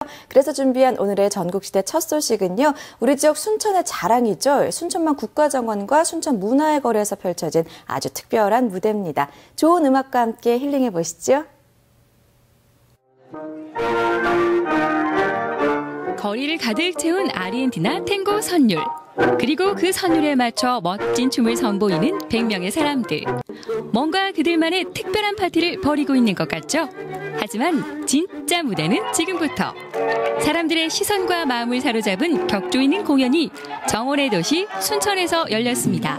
그래서 준비한 오늘의 전국시대 첫 소식은요. 우리 지역 순천의 자랑이죠. 순천만 국가정원과 순천 문화의 거리에서 펼쳐진 아주 특별한 무대입니다. 좋은 음악과 함께 힐링해 보시죠. 거리를 가득 채운 아르헨티나 탱고 선율. 그리고 그 선율에 맞춰 멋진 춤을 선보이는 100명의 사람들. 뭔가 그들만의 특별한 파티를 벌이고 있는 것 같죠? 하지만 진짜 무대는 지금부터. 사람들의 시선과 마음을 사로잡은 격조 있는 공연이 정원의 도시 순천에서 열렸습니다.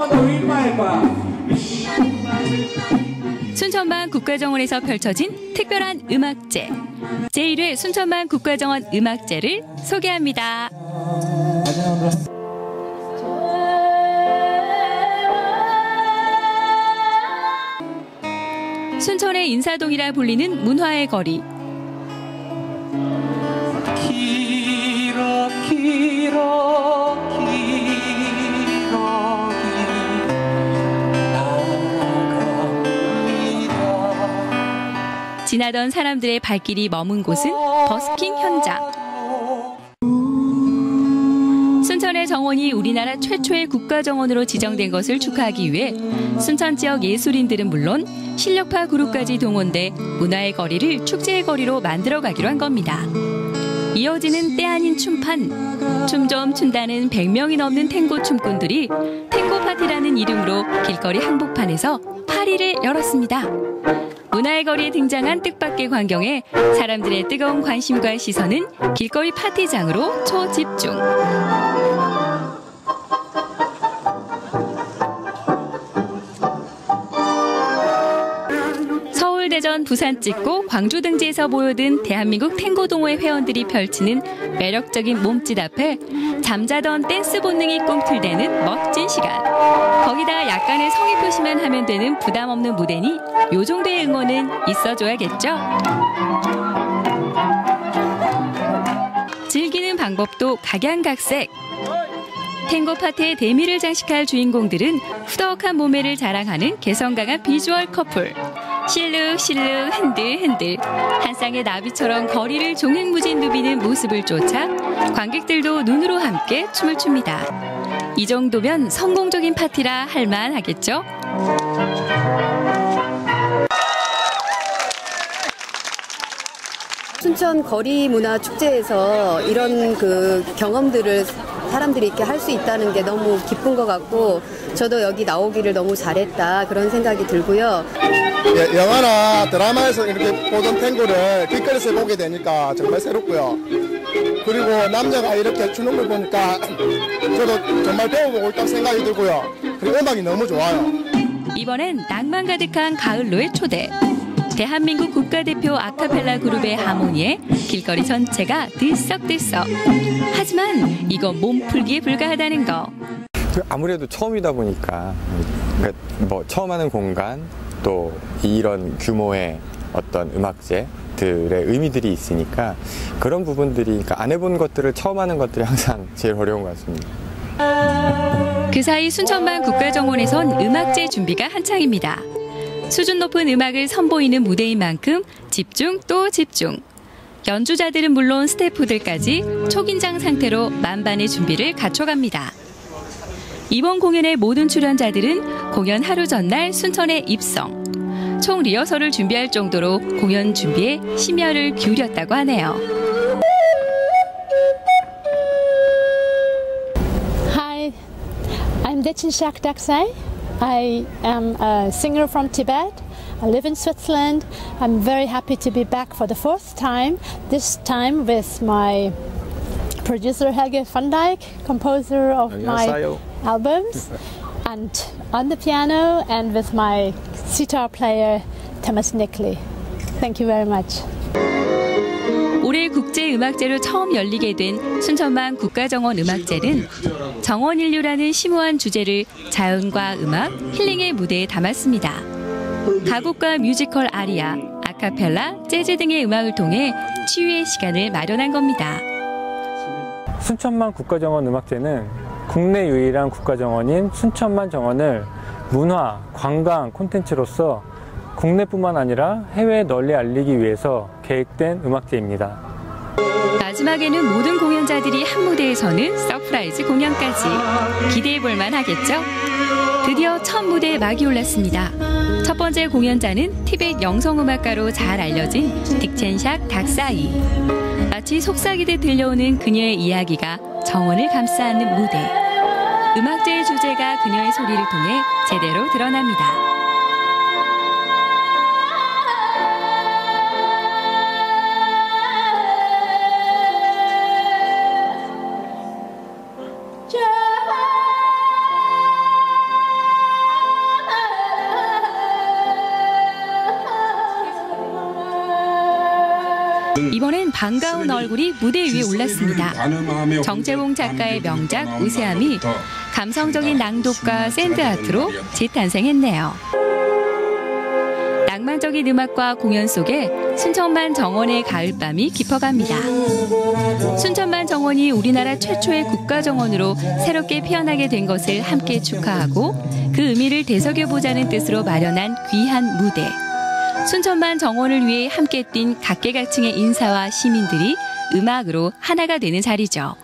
순천만 국가정원에서 펼쳐진 특별한 음악제. 제1회 순천만 국가정원 음악제를 소개합니다. 순천의 인사동이라 불리는 문화의 거리. 지나던 사람들의 발길이 머문 곳은 버스킹 현장. 순천의 정원이 우리나라 최초의 국가정원으로 지정된 것을 축하하기 위해 순천 지역 예술인들은 물론 실력파 그룹까지 동원돼 문화의 거리를 축제의 거리로 만들어가기로 한 겁니다. 이어지는 때 아닌 춤판. 춤 좀 춘다는 100명이 넘는 탱고 춤꾼들이 탱고 파티라는 이름으로 길거리 한복판에서 파리를 열었습니다. 문화의 거리에 등장한 뜻밖의 광경에 사람들의 뜨거운 관심과 시선은 길거리 파티장으로 초집중. 서울, 대전, 부산 찍고 광주 등지에서 모여든 대한민국 탱고 동호회 회원들이 펼치는 매력적인 몸짓 앞에 잠자던 댄스 본능이 꿈틀대는 멋진 시간. 거기다 약간의 성의 표시만 하면 되는 부담 없는 무대니 요 정도의 응원은 있어줘야겠죠? 즐기는 방법도 각양각색. 탱고 파티의 대미를 장식할 주인공들은 후덕한 몸매를 자랑하는 개성 강한 비주얼 커플. 실룩실룩 흔들흔들 한 쌍의 나비처럼 거리를 종횡무진 누비는 모습을 쫓아 관객들도 눈으로 함께 춤을 춥니다. 이 정도면 성공적인 파티라 할 만하겠죠? 순천 거리 문화 축제에서 이런 경험들을 사람들이 이렇게 할 수 있다는 게 너무 기쁜 것 같고 저도 여기 나오기를 너무 잘했다 그런 생각이 들고요. 영화나 드라마에서 이렇게 보던 탱고를 길거리에서 보게 되니까 정말 새롭고요. 그리고 남자가 이렇게 추는 걸 보니까 저도 정말 배워보고 있다고 생각이 들고요. 그리고 음악이 너무 좋아요. 이번엔 낭만 가득한 가을로의 초대. 대한민국 국가대표 아카펠라 그룹의 하모니에 길거리 전체가 들썩들썩. 하지만 이건 몸풀기에 불과하다는 거. 아무래도 처음이다 보니까 뭐 처음 하는 공간 또 이런 규모의 어떤 음악제들의 의미들이 있으니까 그런 부분들이 그러니까 안 해본 것들을 처음 하는 것들이 항상 제일 어려운 것 같습니다. 그 사이 순천만 국가정원에선 음악제 준비가 한창입니다. 수준 높은 음악을 선보이는 무대인 만큼 집중 또 집중. 연주자들은 물론 스태프들까지 초긴장 상태로 만반의 준비를 갖춰갑니다. 이번 공연의 모든 출연자들은 공연 하루 전날 순천에 입성. 총 리허설을 준비할 정도로 공연 준비에 심혈을 기울였다고 하네요. Hi, I'm Dechinshak Daksai. I am a singer from Tibet. I live in Switzerland. I'm very happy to be back for the fourth time, this time with my producer Helge van Dijk, composer of my albums, and on the piano and with my sitar player Thomas Nickley. Thank you very much. 올해 국제음악제로 처음 열리게 된 순천만 국가정원 음악제는 정원인류라는 심오한 주제를 자연과 음악, 힐링의 무대에 담았습니다. 가곡과 뮤지컬 아리아, 아카펠라, 재즈 등의 음악을 통해 치유의 시간을 마련한 겁니다. 순천만 국가정원 음악제는 국내 유일한 국가정원인 순천만 정원을 문화, 관광 콘텐츠로서 국내뿐만 아니라 해외에 널리 알리기 위해서 계획된 음악제입니다. 음악에는 모든 공연자들이 한 무대에 서는 서프라이즈 공연까지 기대해볼 만하겠죠? 드디어 첫 무대에 막이 올랐습니다. 첫 번째 공연자는 티벳 영성음악가로 잘 알려진 딕첸샥 닥사이. 마치 속삭이듯 들려오는 그녀의 이야기가 정원을 감싸 안는 무대. 음악제의 주제가 그녀의 소리를 통해 제대로 드러납니다. 이번엔 반가운 얼굴이 무대 위에 올랐습니다. 정재봉 작가의 명작 우세함이 감성적인 낭독과 샌드아트로 재탄생했네요. 낭만적인 음악과 공연 속에 순천만 정원의 가을밤이 깊어갑니다. 순천만 정원이 우리나라 최초의 국가정원으로 새롭게 피어나게 된 것을 함께 축하하고 그 의미를 되새겨보자는 뜻으로 마련한 귀한 무대. 순천만 정원을 위해 함께 뛴 각계각층의 인사와 시민들이 음악으로 하나가 되는 자리죠.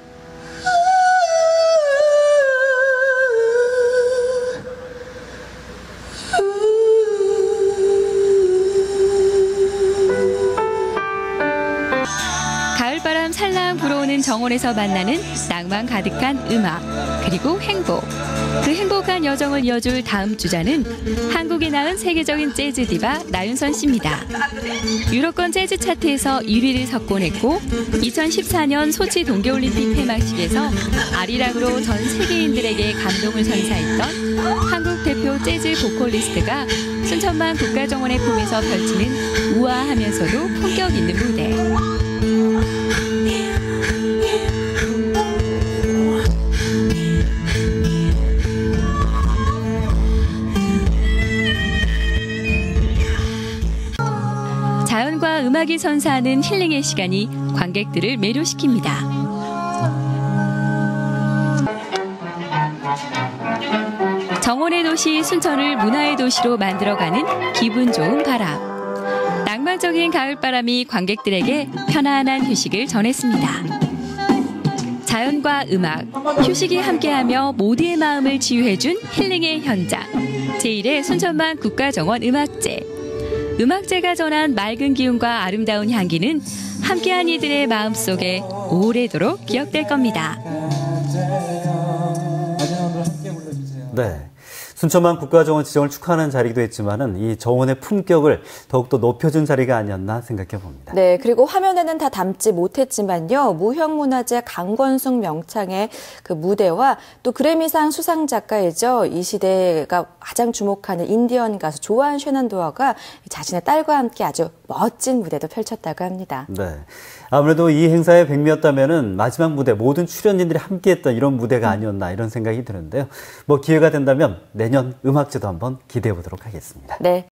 가을바람 살랑 불어오는 정원에서 만나는 낭만 가득한 음악, 그리고 행복. 그 행복한 여정을 이어줄 다음 주자는 한국이 낳은 세계적인 재즈 디바 나윤선 씨입니다. 유럽권 재즈 차트에서 1위를 석권했고 2014년 소치 동계올림픽 폐막식에서 아리랑으로 전 세계인들에게 감동을 선사했던 한국 대표 재즈 보컬리스트가 순천만 국가정원의 품에서 펼치는 우아하면서도 품격 있는 무대. 자연과 음악이 선사하는 힐링의 시간이 관객들을 매료시킵니다. 정원의 도시 순천을 문화의 도시로 만들어가는 기분 좋은 바람. 낭만적인 가을바람이 관객들에게 편안한 휴식을 전했습니다. 자연과 음악, 휴식이 함께하며 모두의 마음을 치유해준 힐링의 현장. 제1회 순천만 국가정원 음악제. 음악제가 전한 맑은 기운과 아름다운 향기는 함께한 이들의 마음속에 오래도록 기억될 겁니다. 네. 순천만 국가정원 지정을 축하하는 자리기도 했지만은 이 정원의 품격을 더욱더 높여준 자리가 아니었나 생각해 봅니다. 네, 그리고 화면에는 다 담지 못했지만요. 무형문화재 강권숙 명창의 그 무대와 또 그래미상 수상 작가이죠. 이 시대가 가장 주목하는 인디언 가수 조안 쉐난도어가 자신의 딸과 함께 아주 멋진 무대도 펼쳤다고 합니다. 네. 아무래도 이 행사의 백미였다면은 마지막 무대 모든 출연진들이 함께했던 이런 무대가 아니었나 이런 생각이 드는데요. 뭐 기회가 된다면 내년 음악제도 한번 기대해 보도록 하겠습니다. 네.